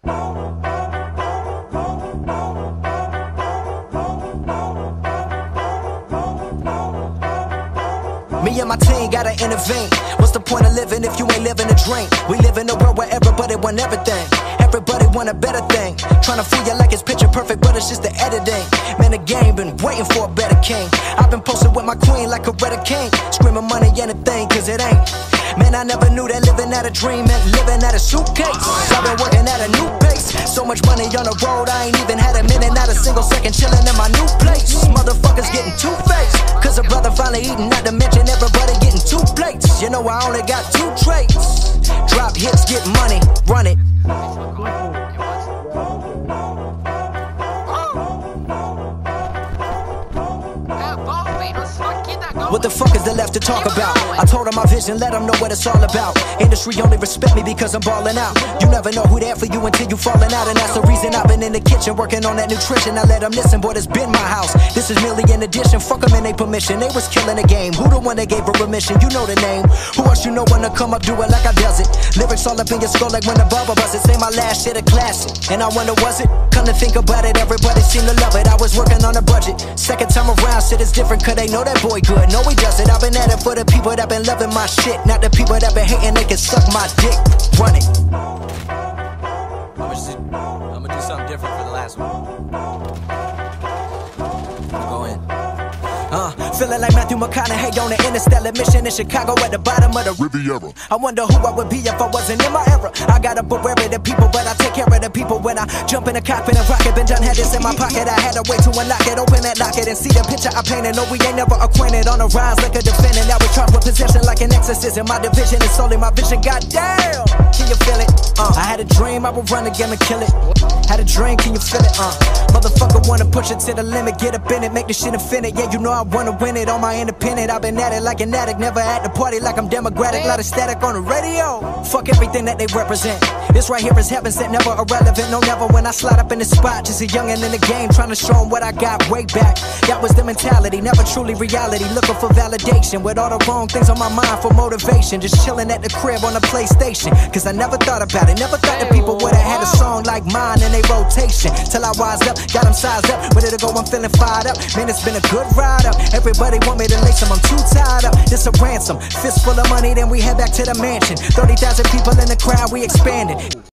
Me and my team gotta intervene. What's the point of living if you ain't living a dream? We live in a world where everybody want everything. Everybody want a better thing. Tryna fool you like it's picture perfect, but it's just the editing. Man, the game been waiting for a better king. I've been posted with my queen like a Coretta King, screaming money ain't a thing, cause it ain't. Man, I never knew that living at a dream meant living at a suitcase. I've been working at a new pace. So much money on the road, I ain't even had a minute, not a single second chilling in my new place. Motherfuckers getting two-faced, cause a brother finally eating, not to mention everybody getting 2 plates. You know I only got 2 traits. Drop hits, get money, run it. What the fuck is there left to talk about? I told them my vision, let them know what it's all about. Industry only respect me because I'm balling out. You never know who there for you until you falling out. And that's the reason I've been in the kitchen working on that nutrition. I let them listen, boy, it's been my house. This is merely an addition, fuck them in their permission. They was killing the game, who the one that gave her permission? You know the name. Who else you know wanna come up, do it like I does it? Lyrics all up in your skull like when the bubble buzz it. Say my last shit a classic, and I wonder was it? Come to think about it, everybody seemed to love it. I was working on a budget. Second time around, shit is different, cause they know that boy good. No, he does it. I've been at it for the people that been loving my shit, not the people that been hating, they can suck my dick. Run it. I'm gonna do something different for the last one. Go in. Feeling like Matthew McConaughey on an interstellar mission in Chicago at the bottom of the Riviera. I wonder who I would be if I wasn't in my era. I got up aware of the people, but I take care of the people when I jump in the cockpit and rocket. Ben John had this in my pocket, I had to wait to unlock it, open that locket and see the picture I painted. No, we ain't never acquainted, on the rise like a defendant. Now we charged with possession like an exorcism. My division is solely my vision, goddamn. Can you feel it? I had a dream, I would run the game and kill it. Had a dream, can you feel it? Motherfucker wanna push it to the limit, get up in it, make this shit infinite. Yeah, you know I wanna win it on my independent. I've been at it like an addict, never at the party like I'm democratic. Lot of static on the radio, fuck everything that they represent. This right here is heaven sent, never irrelevant. No, never when I slide up in the spot. Just a youngin' in the game, trying to show them what I got way back. That was the mentality, never truly reality. Looking for validation with all the wrong things on my mind for motivation. Just chilling at the crib on the PlayStation, cause I never thought about it. Never thought that people would've had a song like mine in a rotation. Till I wised up, got them sized up, ready to go, I'm feeling fired up. Man, it's been a good ride up. Everybody want me to lace them, I'm too tied up. This a ransom, fist full of money, then we head back to the mansion. 30,000 people in the crowd, we expanding.